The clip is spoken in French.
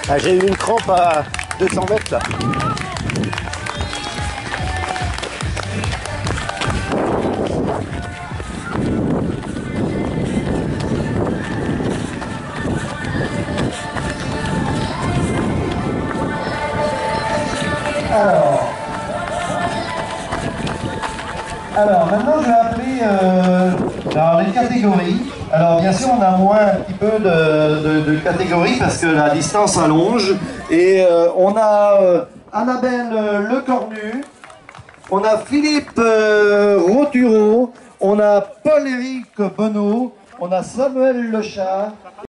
Ah, j'ai eu une crampe à 200 mètres là. Alors maintenant je vais appeler dans les catégories. Alors bien sûr on a moins un petit peu de catégories parce que la distance allonge. Et on a Annabelle Lecornu, on a Philippe Rotureau, on a Paul-Éric Bonneau, on a Samuel Lechat.